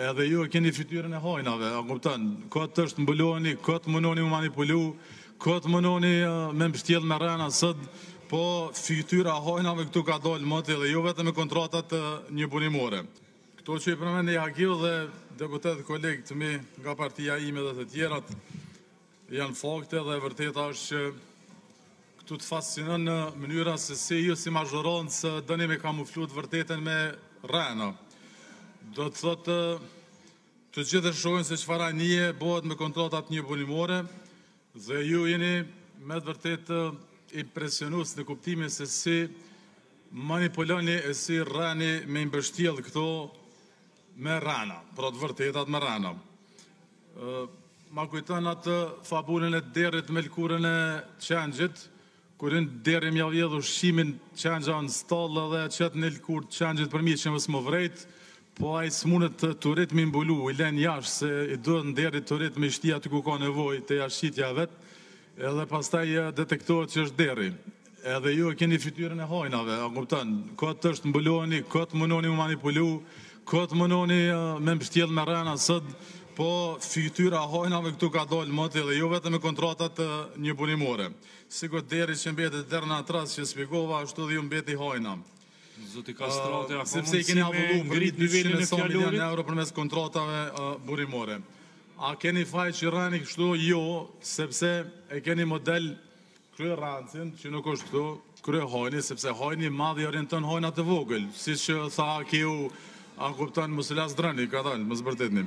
edhe ju e keni fytyrën e hajnave, a kupton? Këtë është mbuloni, këtë mënoni më manipulu, këtë mënoni me mbështjell me rena sot, po fytyra e hajnave këtu ka dalë moti dhe jo vetëm me kontratat një punimore. Këto që i përmend Jagiu dhe deputet kolegë të mi nga partia ime dhe të tjerat janë fakte dhe vërteta është që këtu të fascinon në mënyra se si ju si mazhoroncë dëni me kamuflu të vërtetën me rena. Do të thotë të gjithë shohin se çfarë nije bëhet me kontratat një punimore dhe ju jeni me të vërtetë impresionues në kuptimin se si manipuloni e si rani me mbështjell këto me rana, pra të vërtetat me rana. Ma kujton atë fabulën e derit me lkurën e qengjit, kurin deri mja vjedh ushqimin qengja në stallë dhe qëtë në lkur qengjit përmi që mësë më vrejt, po a i s'munët të rrit me mbulu, i len jashtë se i duhet në derit të rrit me shtia të ku ka nevoj të jashqitja vetë, edhe pastaj detektohet që është deri. Edhe ju e keni fytyrën e hajnave, a kupton, këtë është mbuloni, këtë mënoni më manipulu, këtë mënoni me mbështjell me rena sot, po fytyra e hajnave këtu ka dalë moti dhe jo vetëm me kontratat një punimore. Sigur deri që mbetet deri në atras që spjegova, ashtu dhe ju mbeti hajna. Zoti Kastrati, sepse i keni avullu ngrit 200 milion euro përmes kontratave burimore. A keni faj që rani kështu? Jo, sepse e keni model krye rancin, që nuk është këtu, krye hajni, sepse hajni madhi orienton hajnat e vogël, si që tha kiu, a kupton Musilas Drani, ka dalë, më zbërtetni.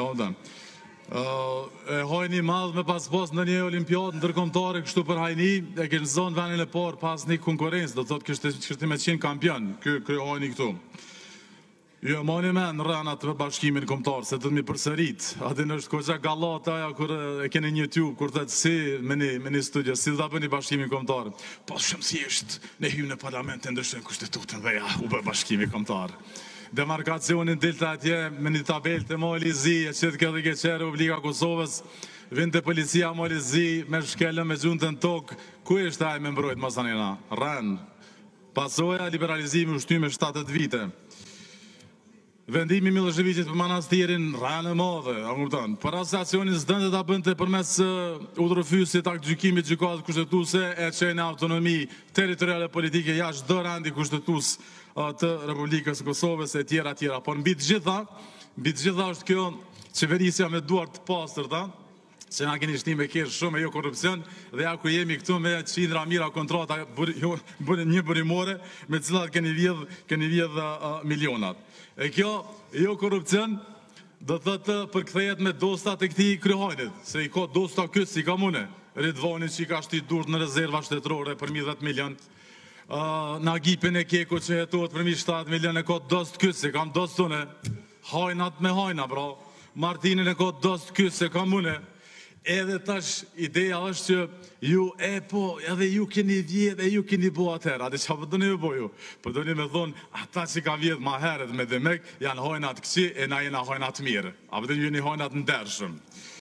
Hajni madh me pas në një olimpiad ndërkombëtare kështu për hajni, e keni zonë venin e parë pas një konkurencë, do të thotë kështu me qenë kampion, krye hajni këtu. Jo, mani me në rënat me bashkimin kombëtar, se të të mi përsërit. Atin është koqa galata aja, kur e keni një YouTube, kur të të si me një studio, si dhe bëni bashkimin kombëtar. Po shumësisht, ne hymë në parlament të ndryshojnë kushtetutën dhe ja, u bë bashkimi kombëtar. Demarkacionin dilte atje me një tabel të Mali Zi, e qëtë këtë i keqe Republika Kosovës, vind të policia Mali Zi, me shkellën me gjunë të në tokë, ku ishte ajë me mbrojt masanina? Rënë. Pasoja liberalizimi ushtyme 7 vite. Vendimi Miloševićit për manastirin rënë madhe, a kupton. Për asacionin s'dënde ta bënte përmes udhërfysit akt gjykimit gjykatë kushtetuese e çënë autonomi territoriale politike jashtë do randi kushtetues të Republikës së Kosovës e tjera. Por mbi të gjitha është kjo qeverisja me duar të pastërta, që na keni shtim me kesh shumë e jo korupcion, dhe ja ku jemi këtu me qindra mira kontrata një burimore, me cilat keni vjedh milionat. E kjo, jo korupcion, do të thotë përkthehet me dostat e këtij kryehajnit, se i ka dosta këtë si ka mune, Ridvani që i ka shtit durt në rezerva shtetërore për 10 milion, Nagipin e Keko që jetohet për 7 milion e ka dost këtë, se kam dost une, hajnat me hajna, bra, Martinin e ka dost këtë, se kam mune. Edhe tash ideja është që ju edhe ju keni vjedh e ju keni bo atëherë. Ate që përdojnë ju bo ju? Përdojnë me thonë, ata që ka vjedh ma heret me demek, janë hojnat këqi e na jena hojnat mirë. A përdojnë ju një hojnat ndershëm.